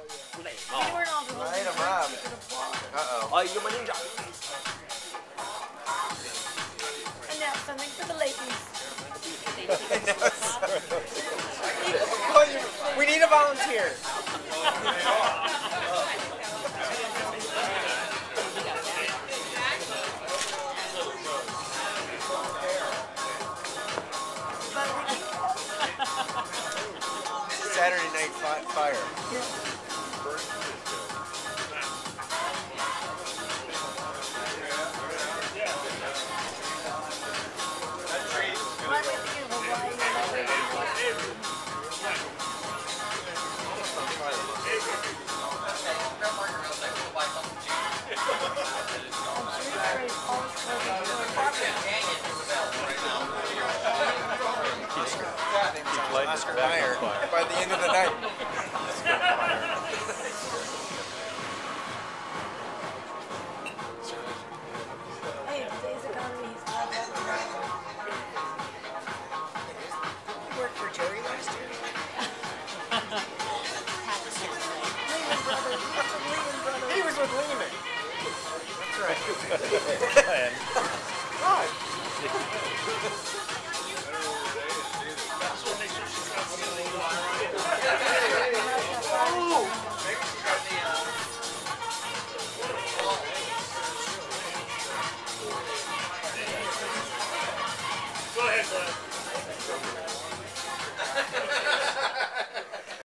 Light him up. Uh-oh. Oh, you're my ninja. And now something for the ladies. We need a volunteer. Saturday Night Fire. Oscar Mayer by the end of the night. Hey, today's economy, he's not that You worked for Jerry last year? Lehman Brothers. He was with Lehman. That's right.